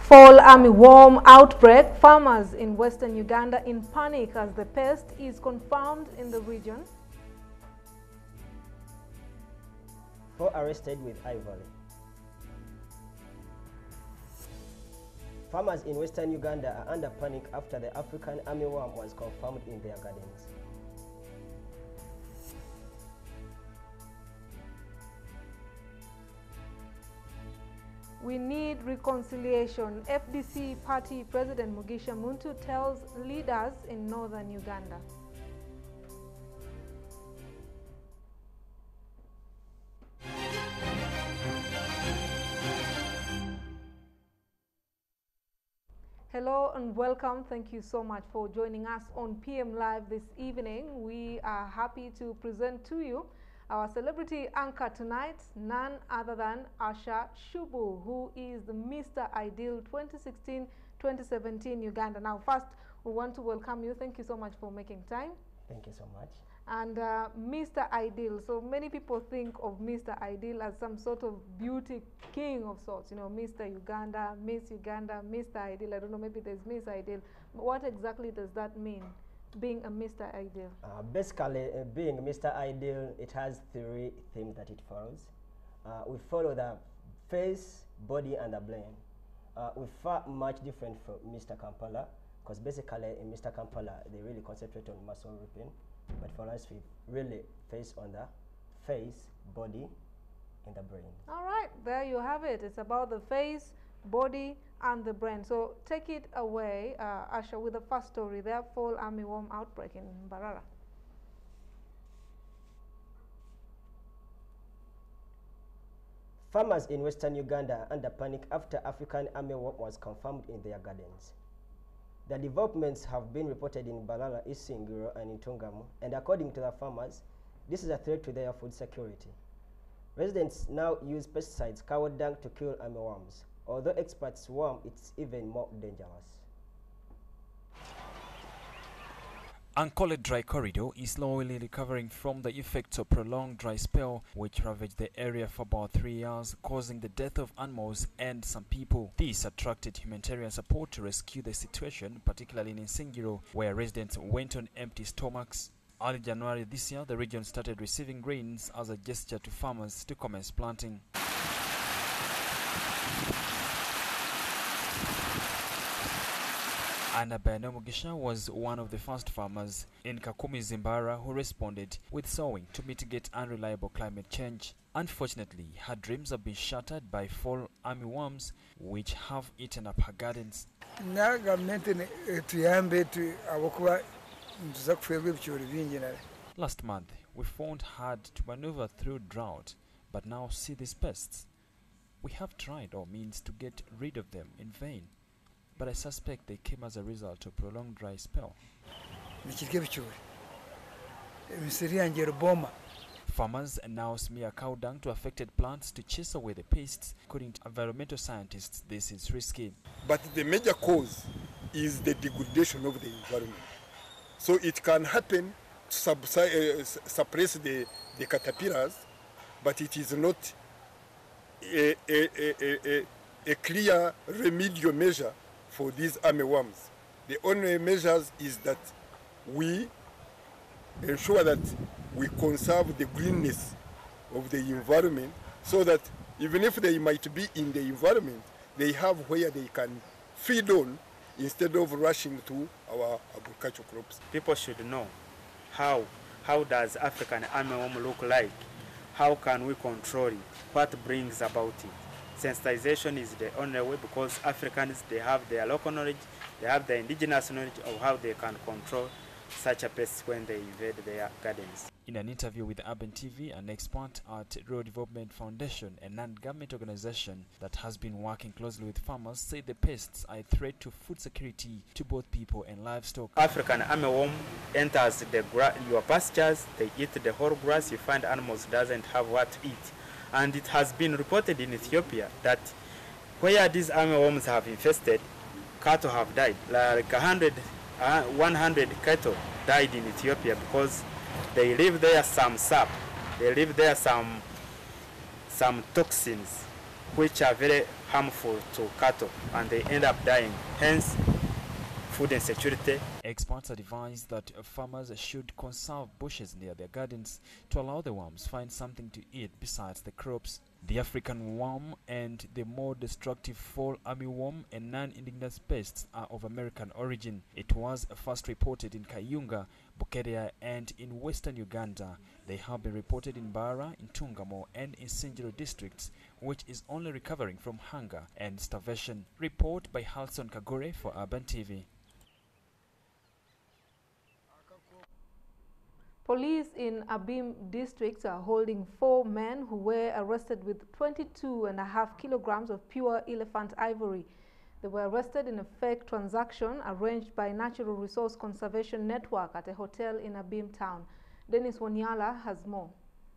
Fall armyworm outbreak. Farmers in western Uganda in panic as the pest is confirmed in the region. 4 arrested with ivory. Farmers in western Uganda are under panic after the African armyworm was confirmed in their gardens. We need reconciliation. FDC party President Mugisha Muntu tells leaders in northern Uganda. Hello and welcome. Thank you so much for joining us on PM Live this evening. We are happy to present to you our celebrity anchor tonight, none other than Asha Shubu, who is the Mr. Ideal 2016-2017 Uganda. Now, first, we want to welcome you. Thank you so much for making time. Thank you so much. And Mr. Ideal. So many people think of Mr. Ideal as some sort of beauty king of sorts. You know, Mr. Uganda, Mr. Ideal. I don't know, maybe there's Miss Ideal. But what exactly does that mean, being a Mr. Ideal? Basically, being Mr. Ideal, it has 3 themes that it follows. We follow the face, body, and the brain. We're far much different from Mr. Kampala, because basically in Mr. Kampala, they really concentrate on muscle ripping. But for us, we really face on the face, body, and the brain. All right, there you have it. It's about the face, body, and the brain. So take it away, Asha, with the first story there, fall armyworm outbreak in Mbarara. Farmers in western Uganda are under panic after African armyworm was confirmed in their gardens. The developments have been reported in Mbarara, East Singiro, and in Tungamu, and according to the farmers, this is a threat to their food security. Residents now use pesticides, cow dung, to kill armyworms, although experts warn it's even more dangerous. Ankole Dry Corridor is slowly recovering from the effects of prolonged dry spell which ravaged the area for about 3 years, causing the death of animals and some people. This attracted humanitarian support to rescue the situation, particularly in Singiro, where residents went on empty stomachs. Early January this year, the region started receiving rains as a gesture to farmers to commence planting. Annabelle Mugisha was one of the first farmers in Kakumi, Zimbabwe, who responded with sowing to mitigate unreliable climate change. Unfortunately, her dreams have been shattered by fall armyworms, which have eaten up her gardens. Last month, we found hard to maneuver through drought, but now see these pests. We have tried all means to get rid of them in vain, but I suspect they came as a result of prolonged dry spell. Farmers now smear cow dung to affected plants to chase away the pests. According to environmental scientists, this is risky. But the major cause is the degradation of the environment. So it can happen to suppress the caterpillars, but it is not a clear remedial measure for these armyworms. The only measures is that we ensure that we conserve the greenness of the environment so that even if they might be in the environment, they have where they can feed on instead of rushing to our agricultural crops. People should know how does African armyworm look like, how can we control it, what brings about it. Sensitization is the only way, because Africans, they have their local knowledge, they have the indigenous knowledge of how they can control such a pest when they invade their gardens. In an interview with Urban TV, an expert at Rural Development Foundation, a non-government organization that has been working closely with farmers, said the pests are a threat to food security to both people and livestock. African armyworm enters your pastures, they eat the whole grass, you find animals doesn't have what to eat. And it has been reported in Ethiopia that where these armyworms have infested, cattle have died. Like 100 cattle died in Ethiopia because they leave there some sap, they leave there some toxins which are very harmful to cattle and they end up dying. Hence, food insecurity. Experts advise that farmers should conserve bushes near their gardens to allow the worms find something to eat besides the crops. The African worm and the more destructive fall armyworm and non-indigenous pests are of American origin. It was first reported in Kayunga, Bukeria and in western Uganda. They have been reported in Bara, in Tungamo and in Sinjiro districts, which is only recovering from hunger and starvation. Report by Halson Kagure for Urban TV. Police in Abim district are holding 4 men who were arrested with 22.5 kilograms of pure elephant ivory. They were arrested in a fake transaction arranged by Natural Resource Conservation Network at a hotel in Abim town. Dennis Wanyala has more.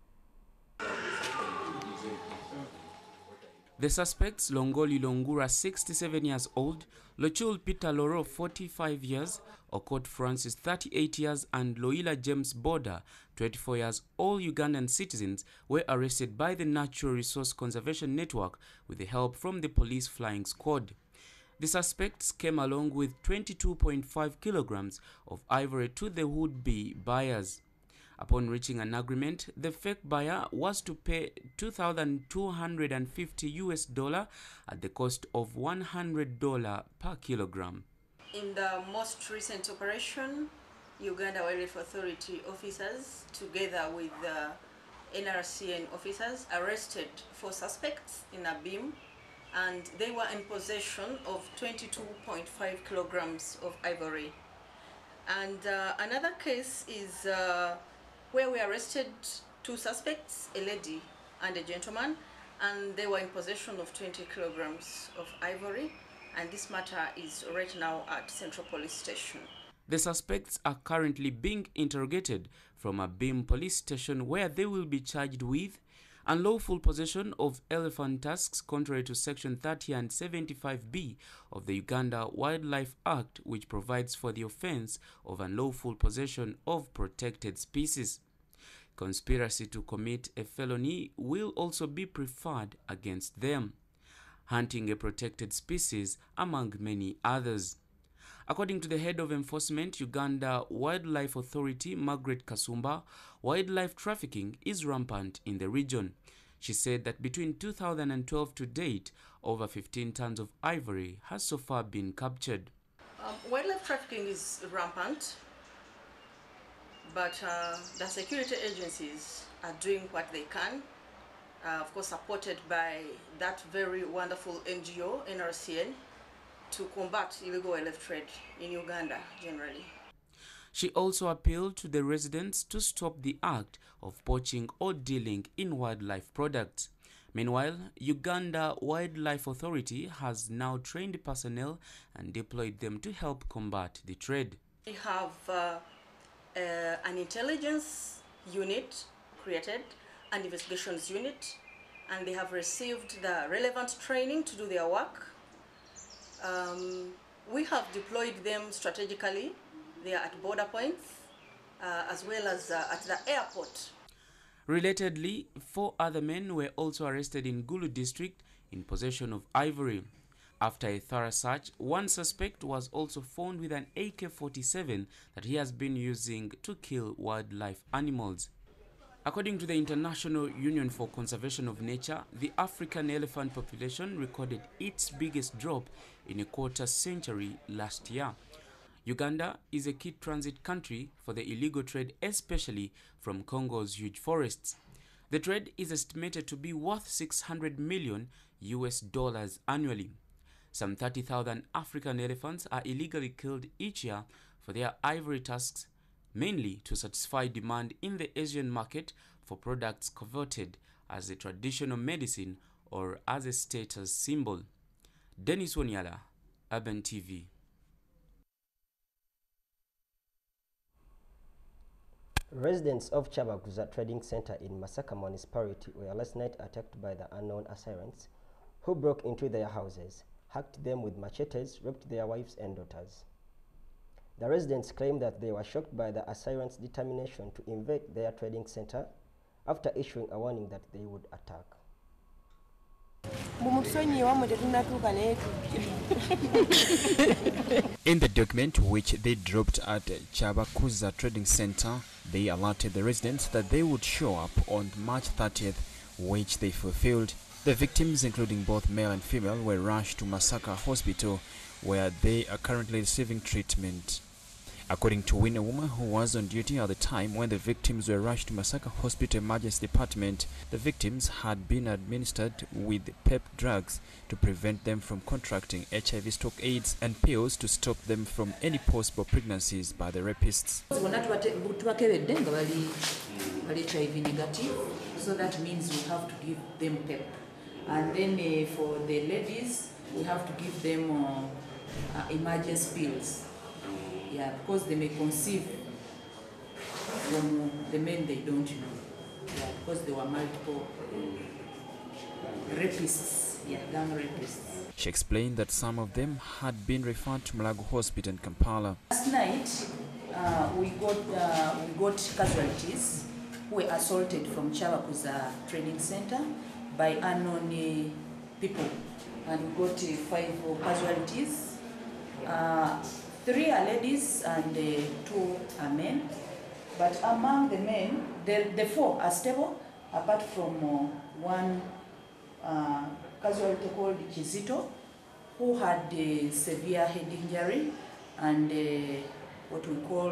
The suspects, Longoli Longura, 67 years old, Lochul Peter Loro, 45 years, Okot Francis, 38 years, and Loila James Boda, 24 years, all Ugandan citizens, were arrested by the Natural Resource Conservation Network with the help from the police flying squad. The suspects came along with 22.5 kilograms of ivory to the would-be buyers. Upon reaching an agreement, the fake buyer was to pay $2,250 at the cost of $100 per kilogram. In the most recent operation, Uganda Wildlife Authority officers, together with the NRCN officers, arrested 4 suspects in Abim, and they were in possession of 22.5 kilograms of ivory. And another case is where we arrested 2 suspects, a lady and a gentleman, and they were in possession of 20 kilograms of ivory, and this matter is right now at Central Police Station. The suspects are currently being interrogated from Abim Police Station, where they will be charged with unlawful possession of elephant tusks contrary to Section 30 and 75B of the Uganda Wildlife Act, which provides for the offense of unlawful possession of protected species. Conspiracy to commit a felony will also be preferred against them. Hunting a protected species, among many others. According to the head of enforcement, Uganda Wildlife Authority, Margaret Kasumba, wildlife trafficking is rampant in the region. She said that between 2012 to date, over 15 tons of ivory has so far been captured. Wildlife trafficking is rampant, but the security agencies are doing what they can, of course supported by that very wonderful NGO, NRCN, to combat illegal wildlife trade in Uganda generally. She also appealed to the residents to stop the act of poaching or dealing in wildlife products. Meanwhile, Uganda Wildlife Authority has now trained personnel and deployed them to help combat the trade. We have an intelligence unit created, an investigations unit, and they have received the relevant training to do their work. We have deployed them strategically. They are at border points as well as at the airport. Relatedly, 4 other men were also arrested in Gulu district in possession of ivory. After a thorough search, one suspect was also found with an AK-47 that he has been using to kill wildlife animals. According to the International Union for Conservation of Nature, the African elephant population recorded its biggest drop in a quarter-century last year. Uganda is a key transit country for the illegal trade, especially from Congo's huge forests. The trade is estimated to be worth $600 million annually. Some 30,000 African elephants are illegally killed each year for their ivory tusks, mainly to satisfy demand in the Asian market for products coveted as a traditional medicine or as a status symbol. Dennis Wanyala, Urban TV. Residents of Chabaguza Trading Center in Masaka Municipality were last night attacked by the unknown assailants who broke into their houses, hacked them with machetes, raped their wives and daughters. The residents claim that they were shocked by the assailants' determination to invade their trading center after issuing a warning that they would attack. In the document which they dropped at Chabakuza Trading Center, they alerted the residents that they would show up on March 30th, which they fulfilled. The victims, including both male and female, were rushed to Masaka Hospital, where they are currently receiving treatment. According to Winnie, a woman who was on duty at the time when the victims were rushed to Masaka Hospital Emergency Department, the victims had been administered with PEP drugs to prevent them from contracting HIV/AIDS and pills to stop them from any possible pregnancies by the rapists. HIV negative, so that means we have to give them PEP. And then for the ladies, we have to give them emergency pills. Yeah, because they may conceive from the men they don't know. Yeah, because they were multiple rapists, gang rapists. She explained that some of them had been referred to Mulago Hospital in Kampala. Last night, we got casualties who were assaulted from Chabakuza Training Center by unknown people, and we got 5 casualties. 3 are ladies and 2 are men. But among the men, the 4 are stable, apart from one casualty called Kizito, who had a severe head injury and what we call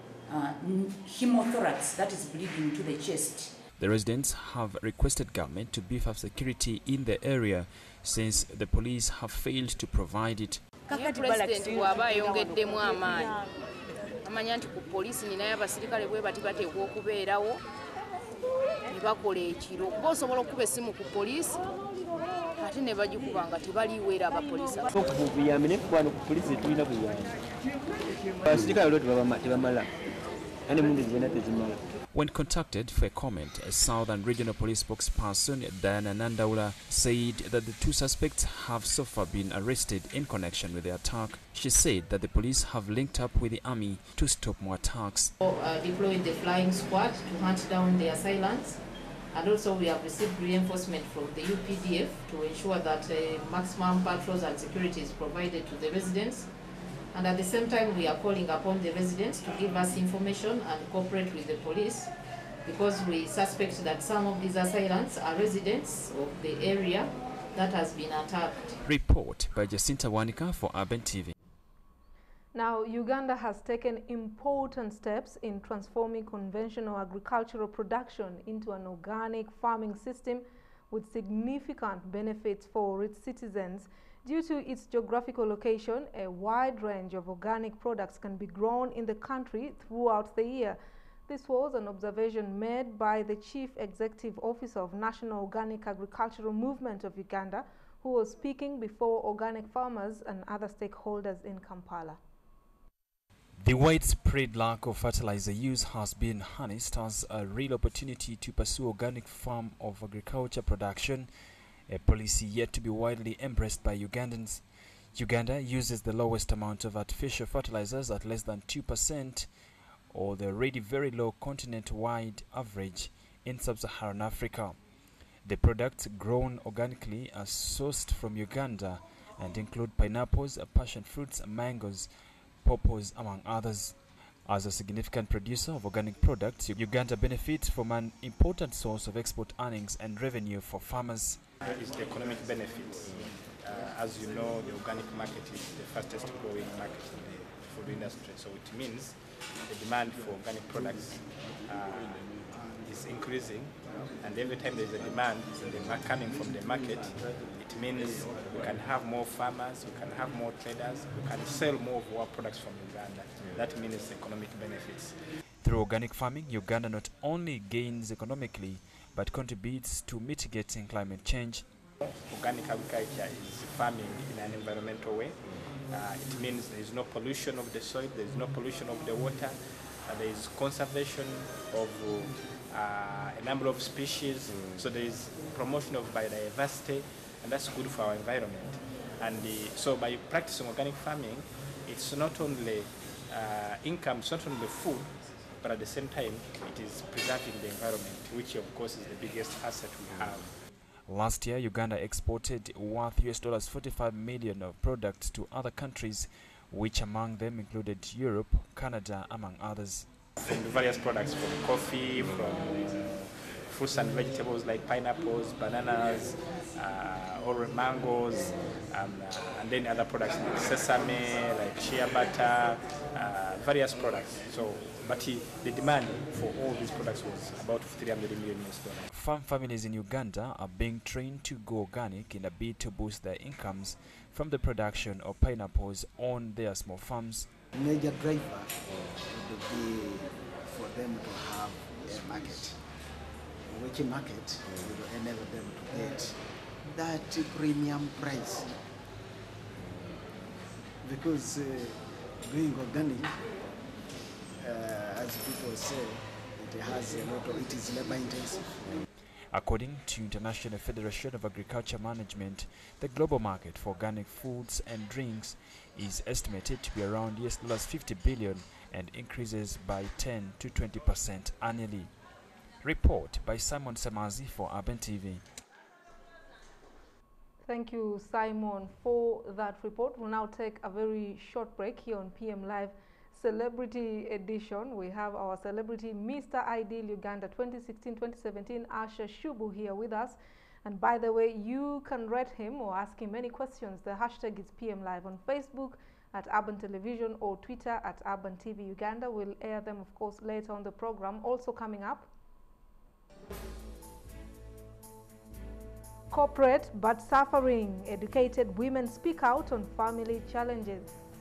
hemothorax, that is bleeding to the chest. The residents have requested government to beef up security in the area since the police have failed to provide it. President waba ayongeddemu amaanyi amanya nti ku poliisi ninayo abasirikale bwe bati bateekwa okubeerawo ne bakola ekiro kuba osobola okuba essimu ku poliisi ate ne bagikuba nga tebaliweera abapoliisi okubuyambi naye kubano ku poliisi tulina buyambi abasirikale olwo tebamala ane mundu zena tezimala. When contacted for a comment, a Southern Regional Police spokesperson, Diana Nandaula, said that the 2 suspects have so far been arrested in connection with the attack. She said that the police have linked up with the army to stop more attacks. Deploying the flying squad to hunt down the assailants, and also we have received reinforcement from the UPDF to ensure that maximum patrols and security is provided to the residents. And at the same time, we are calling upon the residents to give us information and cooperate with the police, because we suspect that some of these assailants are residents of the area that has been attacked. Report by Jacinta Wanika for Urban TV. Now, Uganda has taken important steps in transforming conventional agricultural production into an organic farming system with significant benefits for its citizens. Due to its geographical location, a wide range of organic products can be grown in the country throughout the year. This was an observation made by the Chief Executive Officer of National Organic Agricultural Movement of Uganda, who was speaking before organic farmers and other stakeholders in Kampala. The widespread lack of fertilizer use has been harnessed as a real opportunity to pursue organic form of agriculture production, a policy yet to be widely embraced by Ugandans. Uganda uses the lowest amount of artificial fertilizers at less than 2%, or the already very low continent-wide average in sub-Saharan Africa. The products grown organically are sourced from Uganda and include pineapples, passion fruits, mangoes, pawpaws, among others. As a significant producer of organic products, Uganda benefits from an important source of export earnings and revenue for farmers. Is the economic benefits. As you know, the organic market is the fastest growing market in the food industry. So it means the demand for organic products is increasing, and every time there's a demand coming from the market, it means we can have more farmers, we can have more traders, we can sell more of our products from Uganda. That means economic benefits. Through organic farming, Uganda not only gains economically, but contributes to mitigating climate change. Organic agriculture is farming in an environmental way. It means there is no pollution of the soil, there is no pollution of the water, there is conservation of a number of species, so there is promotion of biodiversity, and that's good for our environment. And so by practicing organic farming, it's not only income, it's not only food, but at the same time, it is preserving the environment, which of course is the biggest asset we have. Last year, Uganda exported worth US $45 million of products to other countries, which among them included Europe, Canada, among others. From the various products, from coffee, from fruits and vegetables like pineapples, bananas, or mangoes, and then other products like sesame, like shea butter, various products. So, but the demand for all these products was about $300 million. Farm families in Uganda are being trained to go organic in a bid to boost their incomes from the production of pineapples on their small farms. Major driver would be for them to have a market, which market will enable them to get that premium price. Because doing organic, as people say, it is labor intensive. According to International Federation of Agriculture Management, the global market for organic foods and drinks is estimated to be around $50 billion and increases by 10 to 20% annually. Report by Simon Samazi for Urban TV. Thank you, Simon, for that report. We'll now take a very short break here on PM Live Celebrity Edition. We have our celebrity, Mr. Ideal Uganda 2016-2017, Asha Shubu, here with us. And by the way, you can rate him or ask him any questions. The hashtag is PM Live on Facebook at Urban Television or Twitter at Urban TV Uganda. We'll air them, of course, later on the program. Also coming up, corporate but suffering. Educated women speak out on family challenges.